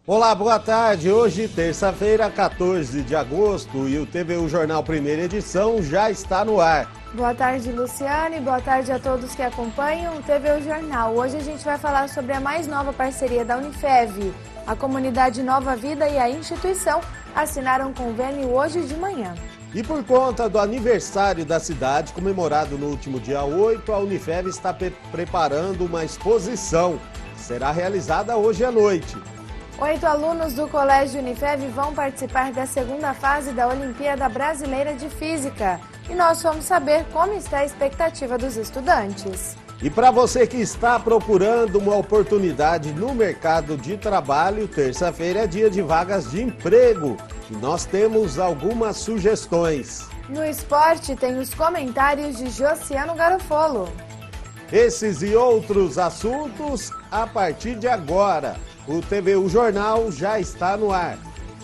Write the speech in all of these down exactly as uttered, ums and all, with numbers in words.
Olá, boa tarde. Hoje, terça-feira, quatorze de agosto, e o T V U Jornal Primeira Edição já está no ar. Boa tarde, Luciane. Boa tarde a todos que acompanham o T V U Jornal. Hoje a gente vai falar sobre a mais nova parceria da Unifev. A comunidade Nova Vida e a instituição assinaram um convênio hoje de manhã. E por conta do aniversário da cidade, comemorado no último dia oito, a Unifev está pre preparando uma exposição que será realizada hoje à noite. Oito alunos do Colégio Unifev vão participar da segunda fase da Olimpíada Brasileira de Física. E nós vamos saber como está a expectativa dos estudantes. E para você que está procurando uma oportunidade no mercado de trabalho, terça-feira é dia de vagas de emprego. E nós temos algumas sugestões. No esporte tem os comentários de Josiano Garofolo. Esses e outros assuntos a partir de agora. O T V U Jornal já está no ar.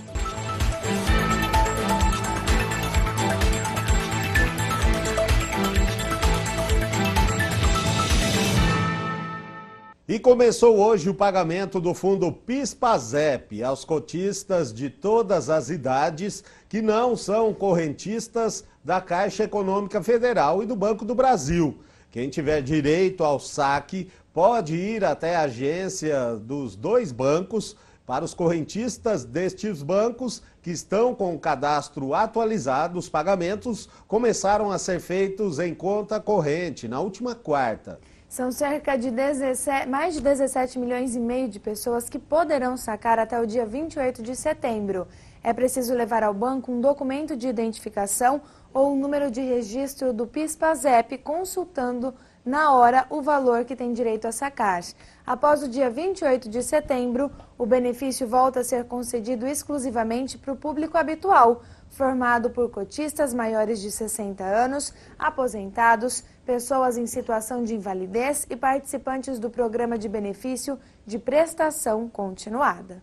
E começou hoje o pagamento do fundo PIS/PASEP aos cotistas de todas as idades que não são correntistas da Caixa Econômica Federal e do Banco do Brasil. Quem tiver direito ao saque pode ir até a agência dos dois bancos. Para os correntistas destes bancos que estão com o cadastro atualizado, os pagamentos começaram a ser feitos em conta corrente na última quarta. São cerca de dezessete, mais de dezessete milhões e meio de pessoas que poderão sacar até o dia vinte e oito de setembro. É preciso levar ao banco um documento de identificação ou um número de registro do PIS/PASEP, consultando na hora o valor que tem direito a sacar. Após o dia vinte e oito de setembro, o benefício volta a ser concedido exclusivamente para o público habitual, formado por cotistas maiores de sessenta anos, aposentados, pessoas em situação de invalidez e participantes do programa de benefício de prestação continuada.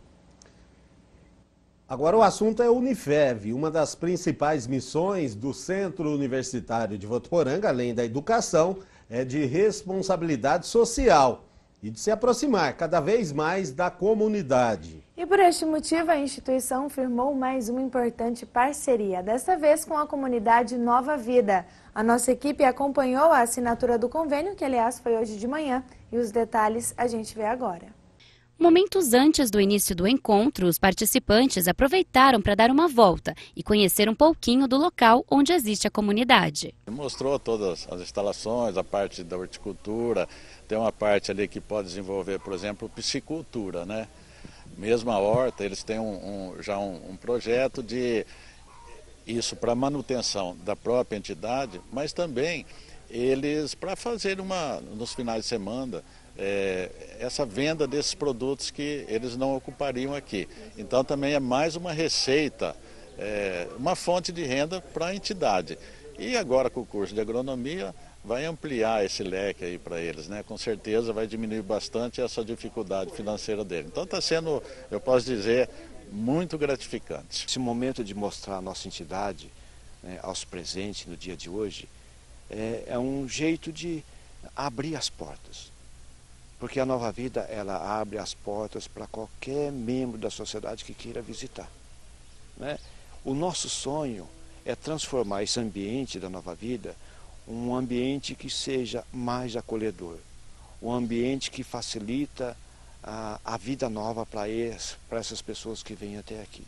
Agora o assunto é a Unifev, uma das principais missões do Centro Universitário de Votuporanga, além da educação, é de responsabilidade social e de se aproximar cada vez mais da comunidade. E por este motivo, a instituição firmou mais uma importante parceria, desta vez com a comunidade Nova Vida. A nossa equipe acompanhou a assinatura do convênio, que aliás foi hoje de manhã, e os detalhes a gente vê agora. Momentos antes do início do encontro, os participantes aproveitaram para dar uma volta e conhecer um pouquinho do local onde existe a comunidade. Mostrou todas as instalações, a parte da horticultura, tem uma parte ali que pode desenvolver, por exemplo, piscicultura, né? Mesmo a horta, eles têm um, um, já um, um projeto de isso para manutenção da própria entidade, mas também eles para fazer uma, nos finais de semana, É, essa venda desses produtos que eles não ocupariam aqui. Então também é mais uma receita, é, uma fonte de renda para a entidade. E agora com o curso de agronomia vai ampliar esse leque aí para eles, né? Com certeza vai diminuir bastante essa dificuldade financeira dele. Então está sendo, eu posso dizer, muito gratificante. Esse momento de mostrar a nossa entidade, né, aos presentes no dia de hoje, é, é um jeito de abrir as portas. Porque a Nova Vida, ela abre as portas para qualquer membro da sociedade que queira visitar, né? O nosso sonho é transformar esse ambiente da Nova Vida um ambiente que seja mais acolhedor, um ambiente que facilita a, a vida nova para essas pessoas que vêm até aqui.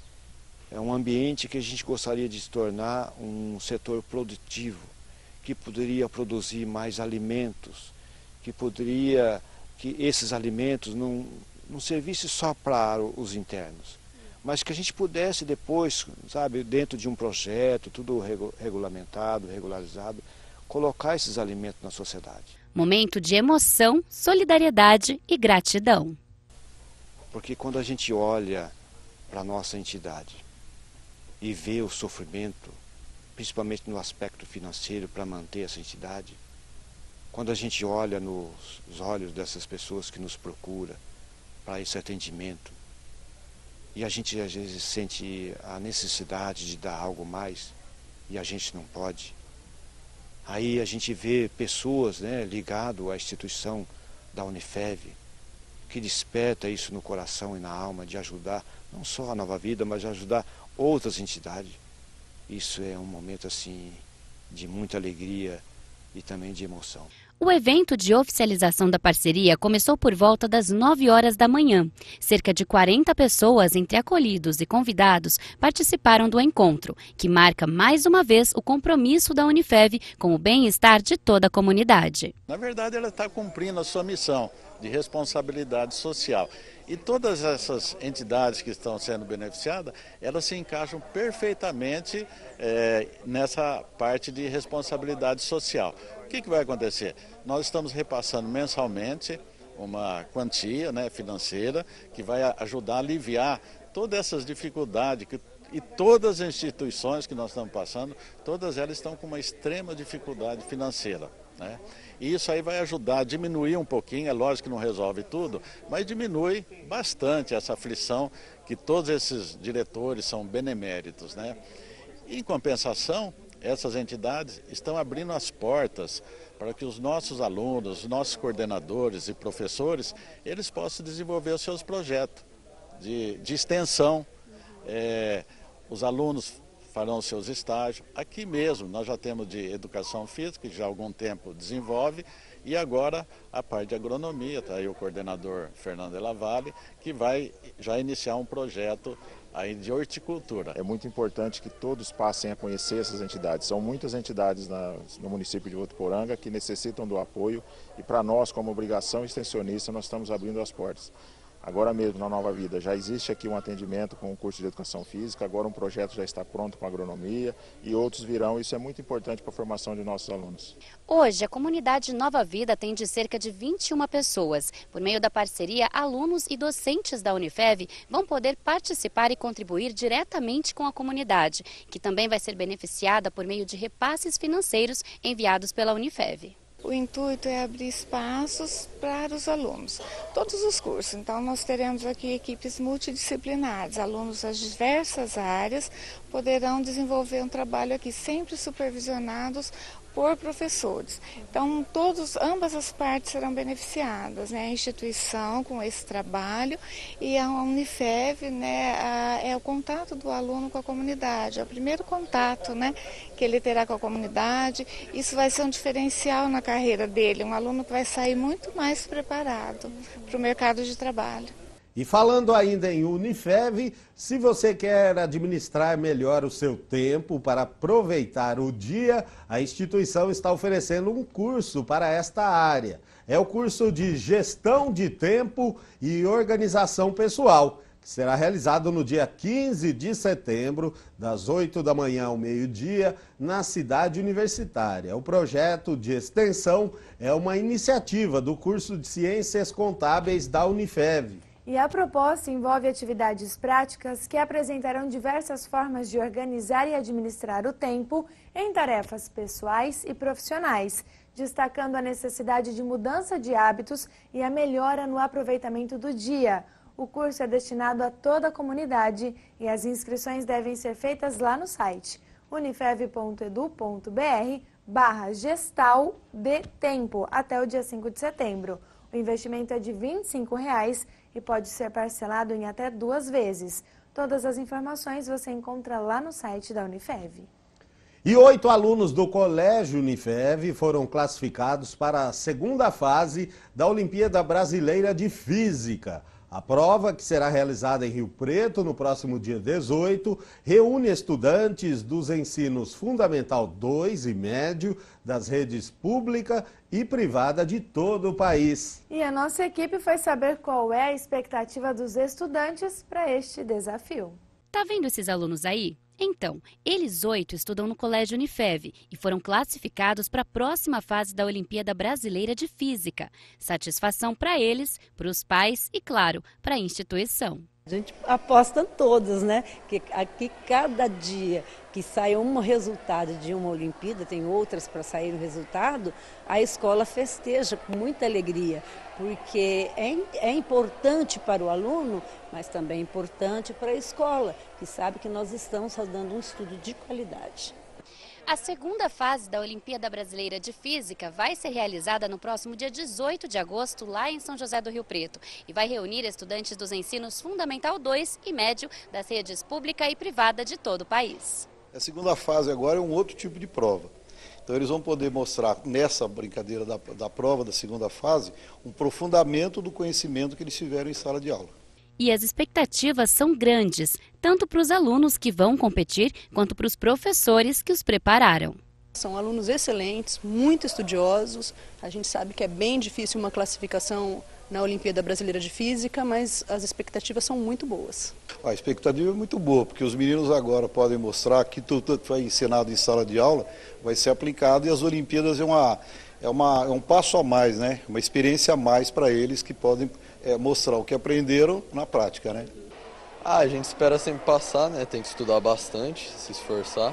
É um ambiente que a gente gostaria de se tornar um setor produtivo, que poderia produzir mais alimentos, que poderia, que esses alimentos não, não servissem só para os internos, mas que a gente pudesse depois, sabe, dentro de um projeto, tudo regulamentado, regularizado, colocar esses alimentos na sociedade. Momento de emoção, solidariedade e gratidão. Porque quando a gente olha para a nossa entidade e vê o sofrimento, principalmente no aspecto financeiro para manter essa entidade, quando a gente olha nos olhos dessas pessoas que nos procuram para esse atendimento, e a gente às vezes sente a necessidade de dar algo mais, e a gente não pode, aí a gente vê pessoas, né, ligadas à instituição da Unifev, que desperta isso no coração e na alma, de ajudar não só a Nova Vida, mas de ajudar outras entidades. Isso é um momento assim de muita alegria e também de emoção. O evento de oficialização da parceria começou por volta das nove horas da manhã. Cerca de quarenta pessoas, entre acolhidos e convidados, participaram do encontro, que marca mais uma vez o compromisso da Unifev com o bem-estar de toda a comunidade. Na verdade, ela está cumprindo a sua missão de responsabilidade social. E todas essas entidades que estão sendo beneficiadas, elas se encaixam perfeitamente é, nessa parte de responsabilidade social. O que, que vai acontecer? Nós estamos repassando mensalmente uma quantia, né, financeira que vai ajudar a aliviar todas essas dificuldades que, e todas as instituições que nós estamos passando, todas elas estão com uma extrema dificuldade financeira, né? E isso aí vai ajudar a diminuir um pouquinho, é lógico que não resolve tudo, mas diminui bastante essa aflição que todos esses diretores são beneméritos, né? Em compensação, essas entidades estão abrindo as portas para que os nossos alunos, os nossos coordenadores e professores, eles possam desenvolver os seus projetos de, de extensão. É, os alunos farão seus estágios. Aqui mesmo nós já temos de educação física, que já há algum tempo desenvolve, e agora a parte de agronomia, está aí o coordenador Fernando de la Valle, que vai já iniciar um projeto aí de horticultura. É muito importante que todos passem a conhecer essas entidades. São muitas entidades na, no município de Votuporanga que necessitam do apoio e para nós, como obrigação extensionista, nós estamos abrindo as portas. Agora mesmo, na Nova Vida, já existe aqui um atendimento com o curso de Educação Física, agora um projeto já está pronto com agronomia e outros virão. Isso é muito importante para a formação de nossos alunos. Hoje, a comunidade Nova Vida atende cerca de vinte e uma pessoas. Por meio da parceria, alunos e docentes da Unifev vão poder participar e contribuir diretamente com a comunidade, que também vai ser beneficiada por meio de repasses financeiros enviados pela Unifev. O intuito é abrir espaços para os alunos, todos os cursos. Então, nós teremos aqui equipes multidisciplinares, alunos das diversas áreas poderão desenvolver um trabalho aqui, sempre supervisionados por professores. Então, todos, ambas as partes serão beneficiadas, né? A instituição com esse trabalho e a Unifev, né, a, é o contato do aluno com a comunidade, é o primeiro contato, né, que ele terá com a comunidade. Isso vai ser um diferencial na carreira dele, um aluno que vai sair muito mais preparado para o mercado de trabalho. E falando ainda em Unifev, se você quer administrar melhor o seu tempo para aproveitar o dia, a instituição está oferecendo um curso para esta área. É o curso de Gestão de Tempo e Organização Pessoal, que será realizado no dia quinze de setembro, das oito da manhã ao meio-dia, na cidade universitária. O projeto de extensão é uma iniciativa do curso de Ciências Contábeis da Unifev. E a proposta envolve atividades práticas que apresentarão diversas formas de organizar e administrar o tempo em tarefas pessoais e profissionais, destacando a necessidade de mudança de hábitos e a melhora no aproveitamento do dia. O curso é destinado a toda a comunidade e as inscrições devem ser feitas lá no site unifev ponto edu ponto br barra gestal de tempo até o dia cinco de setembro. O investimento é de vinte e cinco reais e pode ser parcelado em até duas vezes. Todas as informações você encontra lá no site da Unifev. E oito alunos do Colégio Unifev foram classificados para a segunda fase da Olimpíada Brasileira de Física. A prova, que será realizada em Rio Preto no próximo dia dezoito, reúne estudantes dos ensinos Fundamental dois e Médio, das redes pública e privada de todo o país. E a nossa equipe foi saber qual é a expectativa dos estudantes para este desafio. Tá vendo esses alunos aí? Então, eles oito estudam no Colégio Unifev e foram classificados para a próxima fase da Olimpíada Brasileira de Física. Satisfação para eles, para os pais e, claro, para a instituição. A gente aposta em todas, né? Que aqui cada dia que sai um resultado de uma Olimpíada, tem outras para sair o resultado, a escola festeja com muita alegria, porque é, é importante para o aluno, mas também é importante para a escola, que sabe que nós estamos dando um estudo de qualidade. A segunda fase da Olimpíada Brasileira de Física vai ser realizada no próximo dia dezoito de agosto, lá em São José do Rio Preto, e vai reunir estudantes dos ensinos Fundamental dois e Médio das redes pública e privada de todo o país. A segunda fase agora é um outro tipo de prova. Então eles vão poder mostrar nessa brincadeira da, da prova da segunda fase um aprofundamento do conhecimento que eles tiveram em sala de aula. E as expectativas são grandes, tanto para os alunos que vão competir, quanto para os professores que os prepararam. São alunos excelentes, muito estudiosos. A gente sabe que é bem difícil uma classificação na Olimpíada Brasileira de Física, mas as expectativas são muito boas. A expectativa é muito boa, porque os meninos agora podem mostrar que tudo que foi ensinado em sala de aula vai ser aplicado, e as Olimpíadas é, uma, é, uma, é um passo a mais, né? Uma experiência a mais para eles que podem é, mostrar o que aprenderam na prática, né? Ah, a gente espera sempre passar, né? Tem que estudar bastante, se esforçar.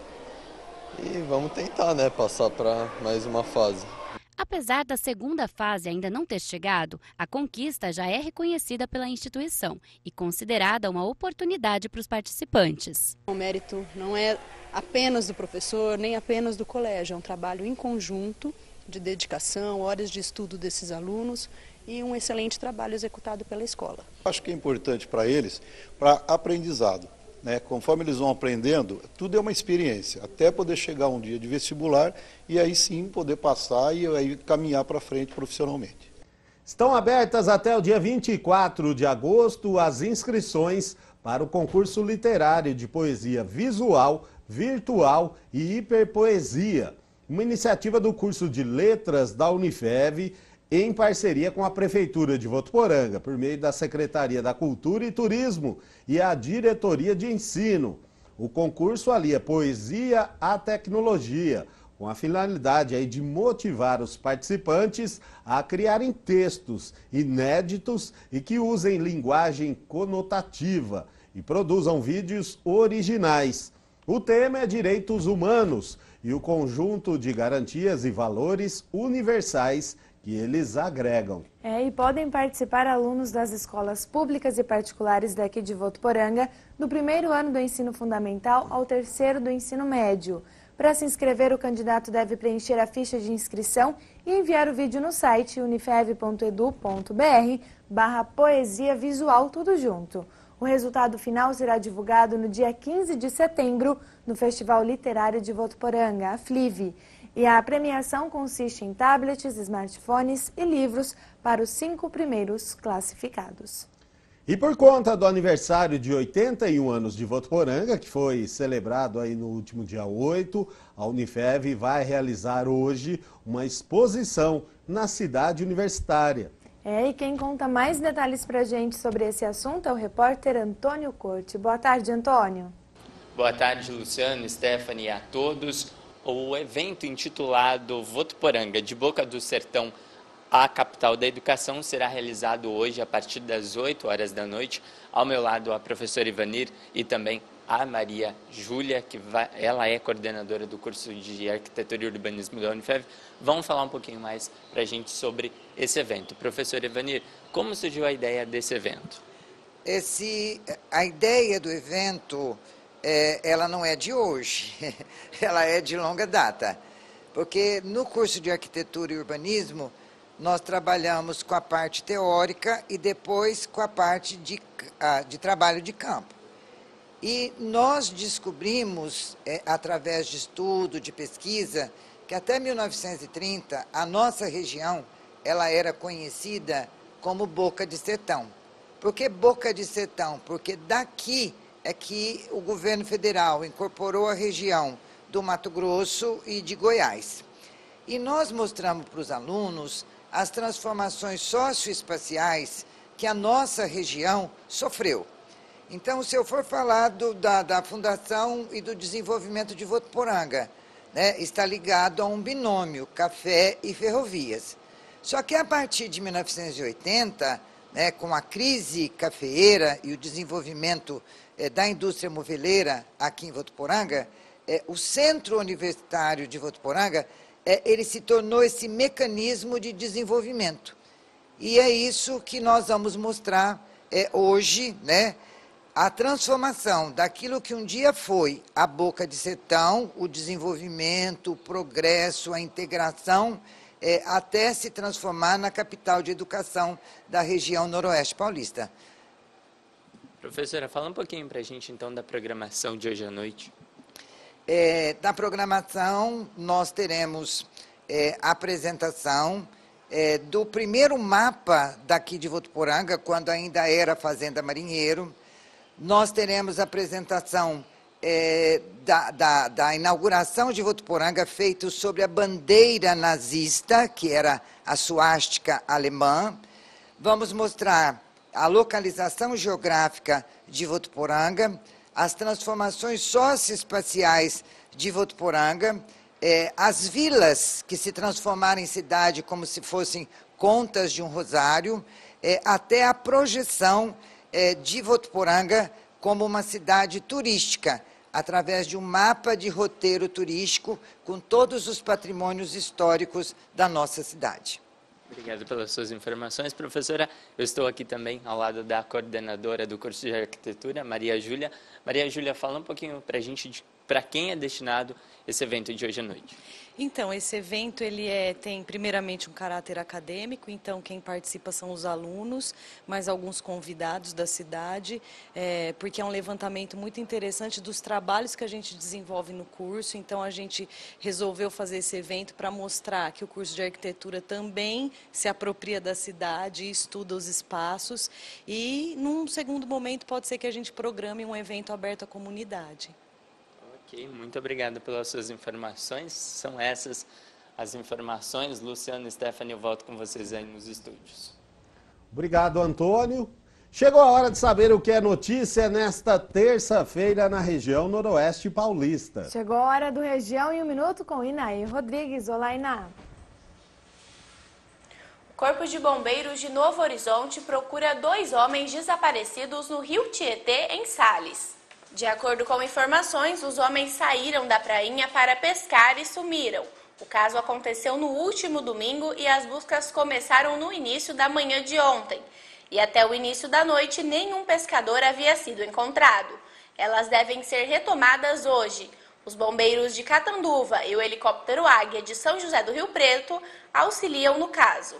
E vamos tentar, né, passar para mais uma fase. Apesar da segunda fase ainda não ter chegado, a conquista já é reconhecida pela instituição e considerada uma oportunidade para os participantes. O mérito não é apenas do professor, nem apenas do colégio, é um trabalho em conjunto de dedicação, horas de estudo desses alunos e um excelente trabalho executado pela escola. Acho que é importante para eles, para aprendizado. Né? Conforme eles vão aprendendo, tudo é uma experiência, até poder chegar um dia de vestibular e aí sim poder passar e aí caminhar para frente profissionalmente. Estão abertas até o dia vinte e quatro de agosto as inscrições para o concurso literário de poesia visual, virtual e hiperpoesia, uma iniciativa do curso de Letras da Unifev, em parceria com a Prefeitura de Votuporanga, por meio da Secretaria da Cultura e Turismo e a Diretoria de Ensino. O concurso alia poesia à tecnologia, com a finalidade aí de motivar os participantes a criarem textos inéditos e que usem linguagem conotativa e produzam vídeos originais. O tema é direitos humanos e o conjunto de garantias e valores universais que eles agregam. É, e podem participar alunos das escolas públicas e particulares daqui de Votuporanga, do primeiro ano do ensino fundamental ao terceiro do ensino médio. Para se inscrever, o candidato deve preencher a ficha de inscrição e enviar o vídeo no site unifev ponto edu ponto br barra poesia visual, tudo junto. O resultado final será divulgado no dia quinze de setembro, no Festival Literário de Votuporanga, a Flive. E a premiação consiste em tablets, smartphones e livros para os cinco primeiros classificados. E por conta do aniversário de oitenta e um anos de Votuporanga, que foi celebrado aí no último dia oito, a Unifev vai realizar hoje uma exposição na cidade universitária. É, e quem conta mais detalhes pra gente sobre esse assunto é o repórter Antônio Corte. Boa tarde, Antônio. Boa tarde, Luciano, Stephanie, a todos. O evento intitulado Votuporanga, de Boca do Sertão à Capital da Educação, será realizado hoje a partir das oito horas da noite. Ao meu lado, a professora Ivanir e também a Maria Júlia, que vai, ela é coordenadora do curso de Arquitetura e Urbanismo da Unifev, vão falar um pouquinho mais para a gente sobre esse evento. Professora Ivanir, como surgiu a ideia desse evento? Esse, a ideia do evento... É, ela não é de hoje, ela é de longa data, porque no curso de Arquitetura e Urbanismo nós trabalhamos com a parte teórica e depois com a parte de, de trabalho de campo. E nós descobrimos, é, através de estudo, de pesquisa, que até mil novecentos e trinta a nossa região ela era conhecida como Boca de Sertão. Por que Boca de Sertão? Porque daqui é que o governo federal incorporou a região do Mato Grosso e de Goiás. E nós mostramos para os alunos as transformações socioespaciais que a nossa região sofreu. Então, se eu for falar do, da, da fundação e do desenvolvimento de Votuporanga, né, está ligado a um binômio, café e ferrovias. Só que a partir de mil novecentos e oitenta, né, com a crise cafeeira e o desenvolvimento É, da indústria moveleira aqui em Votuporanga, é, o Centro Universitário de Votuporanga, é, ele se tornou esse mecanismo de desenvolvimento. E é isso que nós vamos mostrar é, hoje, né, a transformação daquilo que um dia foi a Boca de Sertão, o desenvolvimento, o progresso, a integração, é, até se transformar na capital de educação da região noroeste paulista. Professora, fala um pouquinho para a gente então da programação de hoje à noite. É, na programação nós teremos é, a apresentação é, do primeiro mapa daqui de Votuporanga, quando ainda era Fazenda Marinheiro. Nós teremos a apresentação é, da, da, da inauguração de Votuporanga, feito sobre a bandeira nazista, que era a suástica alemã. Vamos mostrar a localização geográfica de Votuporanga, as transformações socioespaciais de Votuporanga, é, as vilas que se transformaram em cidade como se fossem contas de um rosário, é, até a projeção de Votuporanga como uma cidade turística, através de um mapa de roteiro turístico com todos os patrimônios históricos da nossa cidade. Obrigado pelas suas informações, professora. Eu estou aqui também ao lado da coordenadora do curso de arquitetura, Maria Júlia. Maria Júlia, fala um pouquinho para a gente para quem é destinado esse evento de hoje à noite. Então, esse evento ele é, tem primeiramente um caráter acadêmico, então quem participa são os alunos, mais alguns convidados da cidade, é, porque é um levantamento muito interessante dos trabalhos que a gente desenvolve no curso, então a gente resolveu fazer esse evento para mostrar que o curso de arquitetura também se apropria da cidade, estuda os espaços e, num segundo momento, pode ser que a gente programe um evento aberto à comunidade. Ok, muito obrigado pelas suas informações. São essas as informações. Luciano e Stephanie, eu volto com vocês aí nos estúdios. Obrigado, Antônio. Chegou a hora de saber o que é notícia nesta terça-feira na região noroeste paulista. Chegou a hora do Região em um Minuto com Inaí Rodrigues. Olá, Iná. O Corpo de Bombeiros de Novo Horizonte procura dois homens desaparecidos no Rio Tietê, em Sales. De acordo com informações, os homens saíram da prainha para pescar e sumiram. O caso aconteceu no último domingo e as buscas começaram no início da manhã de ontem. E até o início da noite, nenhum pescador havia sido encontrado. Elas devem ser retomadas hoje. Os bombeiros de Catanduva e o helicóptero Águia de São José do Rio Preto auxiliam no caso.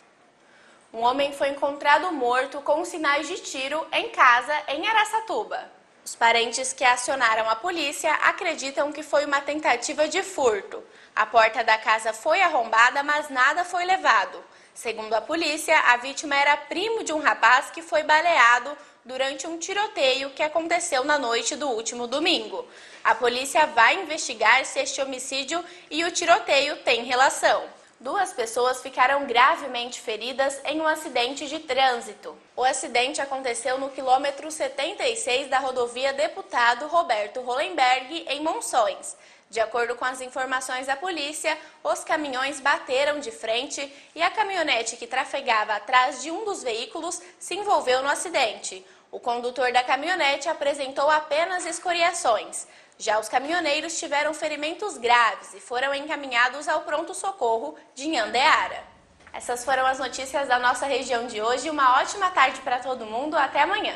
Um homem foi encontrado morto com sinais de tiro em casa em Araçatuba. Os parentes que acionaram a polícia acreditam que foi uma tentativa de furto. A porta da casa foi arrombada, mas nada foi levado. Segundo a polícia, a vítima era primo de um rapaz que foi baleado durante um tiroteio que aconteceu na noite do último domingo. A polícia vai investigar se este homicídio e o tiroteio têm relação. Duas pessoas ficaram gravemente feridas em um acidente de trânsito. O acidente aconteceu no quilômetro setenta e seis da rodovia Deputado Roberto Hollenberg, em Monções. De acordo com as informações da polícia, os caminhões bateram de frente e a caminhonete que trafegava atrás de um dos veículos se envolveu no acidente. O condutor da caminhonete apresentou apenas escoriações. Já os caminhoneiros tiveram ferimentos graves e foram encaminhados ao pronto-socorro de Nhandeara. Essas foram as notícias da nossa região de hoje. Uma ótima tarde para todo mundo. Até amanhã.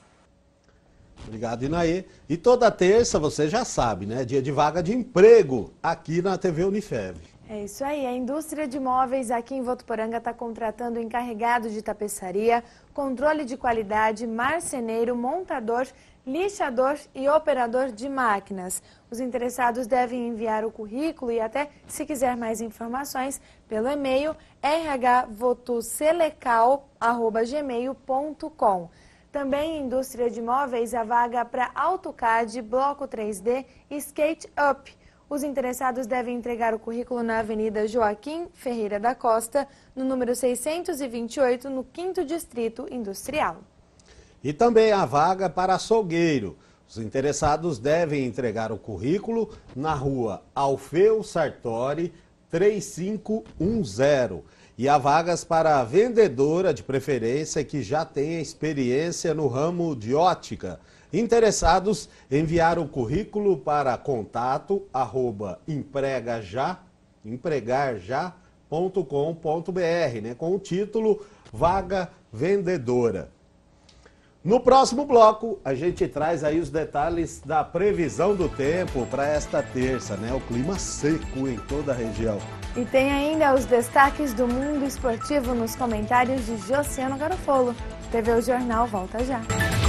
Obrigado, Inaê. E toda terça, você já sabe, né? Dia de vaga de emprego aqui na T V Unifev. É isso aí. A indústria de móveis aqui em Votuporanga está contratando encarregado de tapeçaria, controle de qualidade, marceneiro, montador, lixador e operador de máquinas. Os interessados devem enviar o currículo e até, se quiser mais informações, pelo e-mail r h votoselecal arroba gmail ponto com. Também em indústria de móveis, a vaga para AutoCAD, Bloco três D e SketchUp. Os interessados devem entregar o currículo na Avenida Joaquim Ferreira da Costa, no número seiscentos e vinte e oito, no quinto Distrito Industrial. E também a vaga para açougueiro. Os interessados devem entregar o currículo na rua Alfeu Sartori, três cinco um zero. E há vagas para a vendedora de preferência que já tenha experiência no ramo de ótica. Interessados, enviar o currículo para contato arroba empregajá, empregarjá ponto com ponto br, né, com o título Vaga Vendedora. No próximo bloco, a gente traz aí os detalhes da previsão do tempo para esta terça, né? O clima seco em toda a região. E tem ainda os destaques do mundo esportivo nos comentários de Josiano Garofolo. T V O Jornal volta já.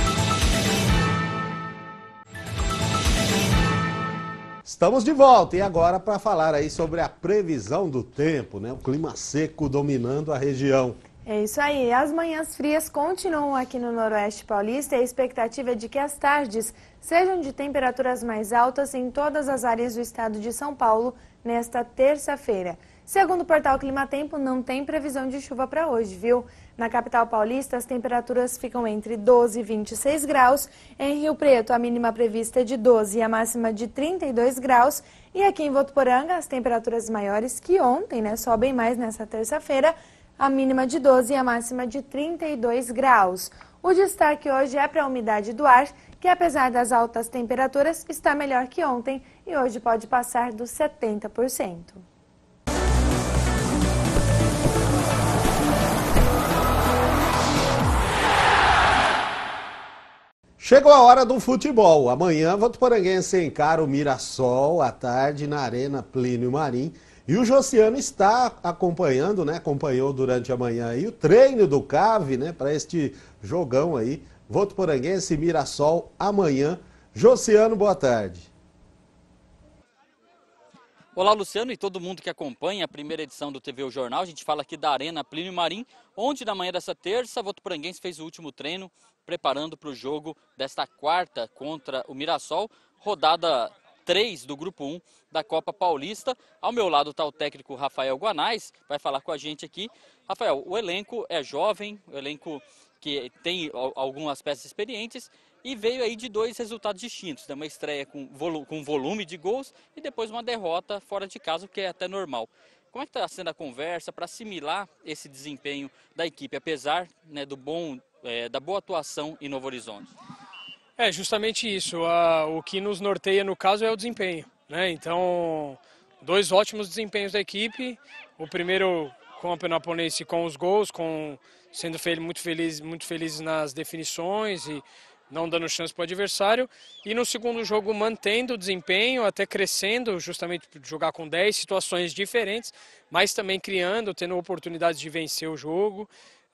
Estamos de volta e agora para falar aí sobre a previsão do tempo, né? O clima seco dominando a região. É isso aí, as manhãs frias continuam aqui no Noroeste Paulista e a expectativa é de que as tardes sejam de temperaturas mais altas em todas as áreas do estado de São Paulo nesta terça-feira. Segundo o portal Climatempo, não tem previsão de chuva para hoje, viu? Na capital paulista, as temperaturas ficam entre doze e vinte e seis graus. Em Rio Preto, a mínima prevista é de doze e a máxima de trinta e dois graus. E aqui em Votuporanga, as temperaturas maiores que ontem, né? Sobem mais nessa terça-feira. A mínima de doze e a máxima de trinta e dois graus. O destaque hoje é para a umidade do ar, que apesar das altas temperaturas, está melhor que ontem e hoje pode passar dos setenta por cento. Chegou a hora do futebol. Amanhã, Votuporanguense encara o Mirassol à tarde na Arena Plínio Marim. E o Josiano está acompanhando, né? Acompanhou durante a manhã aí o treino do C A V, né? Para este jogão aí. Votuporanguense e Mirassol amanhã. Josiano, boa tarde. Olá, Luciano e todo mundo que acompanha a primeira edição do T V O Jornal. A gente fala aqui da Arena Plínio Marim, onde na manhã dessa terça, Votuporanguense fez o último treino, preparando para o jogo desta quarta contra o Mirassol, rodada três do Grupo um da Copa Paulista. Ao meu lado está o técnico Rafael Guanais, vai falar com a gente aqui. Rafael, o elenco é jovem, o elenco que tem algumas peças experientes e veio aí de dois resultados distintos, uma estreia com, volu com volume de gols e depois uma derrota fora de casa, o que é até normal. Como é que está sendo a conversa para assimilar esse desempenho da equipe, apesar, né, do bom, é, da boa atuação em Novo Horizonte? É justamente isso, a, o que nos norteia no caso é o desempenho, né? Então, dois ótimos desempenhos da equipe, o primeiro com o Penaponense com os gols, com, sendo fel muito, feliz, muito felizes nas definições e não dando chance para o adversário, e no segundo jogo mantendo o desempenho, até crescendo, justamente por jogar com dez situações diferentes, mas também criando, tendo oportunidades de vencer o jogo,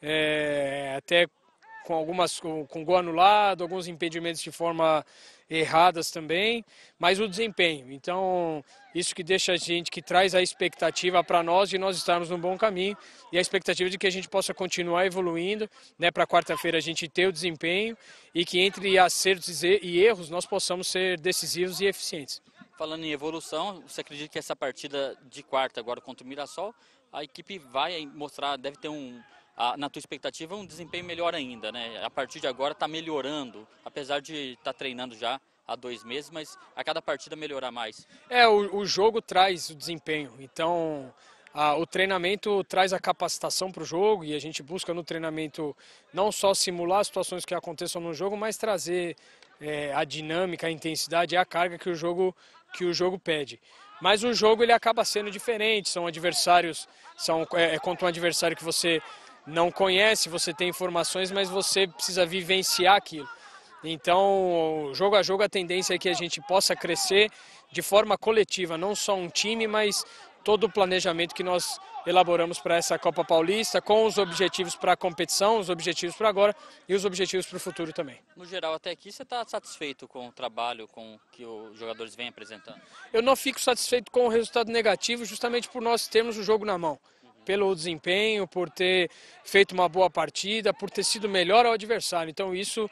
é, até com algumas com, com gol anulado, alguns impedimentos de forma erradas também, mas o desempenho. Então, isso que deixa a gente, que traz a expectativa para nós de nós estarmos no bom caminho e a expectativa de que a gente possa continuar evoluindo, né, para quarta-feira a gente ter o desempenho e que entre acertos e erros nós possamos ser decisivos e eficientes. Falando em evolução, você acredita que essa partida de quarta agora contra o Mirassol, a equipe vai mostrar, deve ter um... na tua expectativa, um desempenho melhor ainda, né? A partir de agora está melhorando, apesar de estar tá treinando já há dois meses, mas a cada partida melhorar mais. É, o, o jogo traz o desempenho, então a, o treinamento traz a capacitação para o jogo e a gente busca no treinamento não só simular as situações que aconteçam no jogo, mas trazer é, a dinâmica, a intensidade e a carga que o jogo, que o jogo pede. Mas o jogo ele acaba sendo diferente, são adversários, são, é, é contra um adversário que você não conhece, você tem informações, mas você precisa vivenciar aquilo. Então, jogo a jogo, a tendência é que a gente possa crescer de forma coletiva, não só um time, mas todo o planejamento que nós elaboramos para essa Copa Paulista, com os objetivos para a competição, os objetivos para agora e os objetivos para o futuro também. No geral, até aqui, você está satisfeito com o trabalho com que os jogadores vêm apresentando? Eu não fico satisfeito com o resultado negativo, justamente por nós termos o jogo na mão. Pelo desempenho, por ter feito uma boa partida, por ter sido melhor ao adversário. Então isso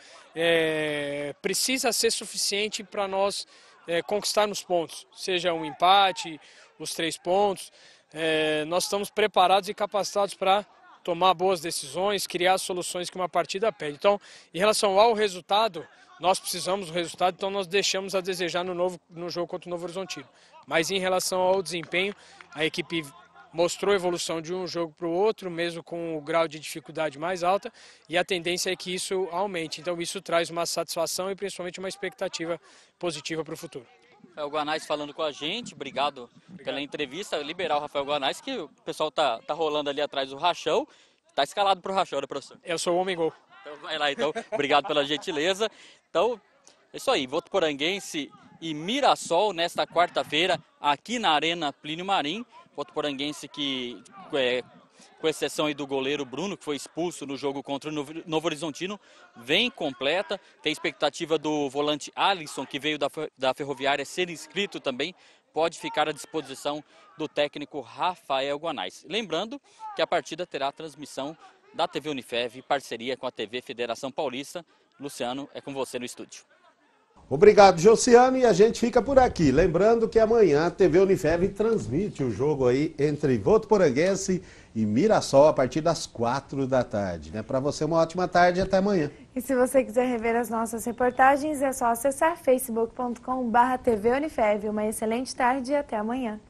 é, precisa ser suficiente para nós é, conquistarmos pontos, seja um empate, os três pontos. É, nós estamos preparados e capacitados para tomar boas decisões, criar soluções que uma partida pede. Então, em relação ao resultado, nós precisamos do resultado, então nós deixamos a desejar no, novo, no jogo contra o Novo Horizontino. Mas em relação ao desempenho, a equipe mostrou evolução de um jogo para o outro, mesmo com o grau de dificuldade mais alta, e a tendência é que isso aumente. Então isso traz uma satisfação e principalmente uma expectativa positiva para o futuro. Rafael Guanais falando com a gente, obrigado, obrigado pela entrevista. Liberar o Rafael Guanais, que o pessoal tá, tá rolando ali atrás do rachão, tá escalado para o rachão, né, professor? Eu sou o homem gol. Então vai lá, então. Obrigado pela gentileza. Então, é isso aí. Votuporanguense e Mirassol nesta quarta-feira aqui na Arena Plínio Marim. Votuporanguense que, é, com exceção aí do goleiro Bruno, que foi expulso no jogo contra o Novo Horizontino, vem completa. Tem expectativa do volante Alisson, que veio da, da Ferroviária, ser inscrito também. Pode ficar à disposição do técnico Rafael Guanais. Lembrando que a partida terá transmissão da T V Unifev, parceria com a T V Federação Paulista. Luciano, é com você no estúdio. Obrigado, Josiano, e a gente fica por aqui. Lembrando que amanhã a T V Unifev transmite o jogo aí entre Votuporanguense e Mirassol a partir das quatro da tarde. Né? Para você, uma ótima tarde e até amanhã. E se você quiser rever as nossas reportagens, é só acessar facebook ponto com barra T V Unifev. Uma excelente tarde e até amanhã.